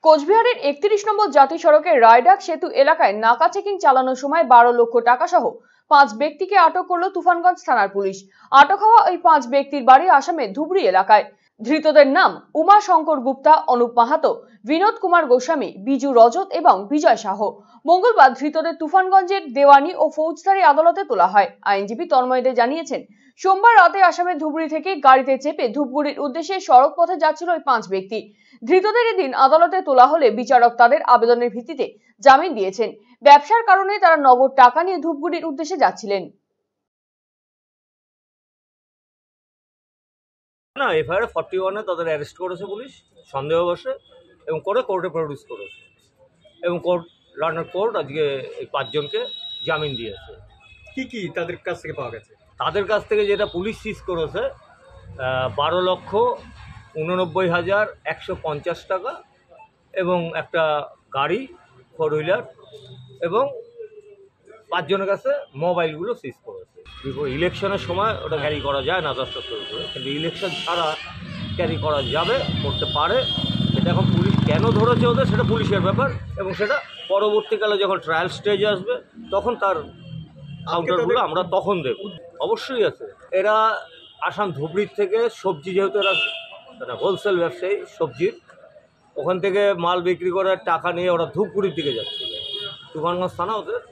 কোচবিহারের ৩১ নম্বর জাতীয় সড়কের রায়ডাক সেতু এলাকায় নাকা চেকিং চালানোর সময় ১২ লক্ষ টাকা সহ ৫ ব্যক্তিকে আটক করল তুফানগঞ্জ থানার পুলিশ। আটক হওয়া ওই ৫ ব্যক্তির বাড়ি আসামের ধুবড়ী এলাকায়। ধৃতদের নাম উমা শঙ্কর গুপ্তা, অনুপ মাহাতো, বিনোদ কুমার গোস্বামী, বিজু রজত এবং বিজয় শাহ। মঙ্গলবার ধৃতদের তুফানগঞ্জের দেওয়ানি ও ফৌজদারি আদালতে তোলা হয়। আইনজীবী তন্ময় দে জানিয়েছেন, সোমবার রাতে আসামের ধুবড়ী থেকে গাড়িতে চেপে ধূপগুড়ির উদ্দেশ্যে সড়ক পথে যাচ্ছিল ওই ৫ ব্যক্তি। ধৃতদের এদিন আদালতে তোলা হলে বিচারক তাদের আবেদনের ভিত্তিতে জামিন দিয়েছেন। ব্যবসার কারণে তারা নগদ টাকা নিয়ে ধূপগুড়ির উদ্দেশ্যে যাচ্ছিলেন। না, এফআইআর 41-এ তাদের অ্যারেস্ট করেছে পুলিশ সন্দেহবশে এবং কোর্টে প্রডিউস করেছে এবং লন্ডন কোর্ট আজকে এই ৫ জনকে জামিন দিয়েছে। কি তাদের কাছ থেকে পাওয়া গেছে? তাদের কাছ থেকে যেটা পুলিশ সিজ করেছে ১২,৮৯,১৫০ টাকা এবং একটা গাড়ি 4 হুইলার এবং ৫ জনের কাছে মোবাইলগুলো সিজ করেছে। ইলেকশনের সময় ওটা ক্যারি করা যায় না 10টা করে, কিন্তু ইলেকশন ছাড়া ক্যারি করা যাবে, করতে পারে। সেটা এখন পুলিশ কেন ধরেছে ওদের সেটা পুলিশের ব্যাপার এবং সেটা পরবর্তীকালে যখন ট্রায়াল স্টেজে আসবে তখন তার কাউন্টারগুলো আমরা তখন দেব। অবশ্যই আছে। এরা আসাম ধুবড়ির থেকে সবজি, যেহেতু এরা হোলসেল ব্যবসায়ী সবজির, ওখান থেকে মাল বিক্রি করার টাকা নিয়ে ওরা ধূপগুড়ির দিকে যাচ্ছে। তুফানগঞ্জ থানা ওদের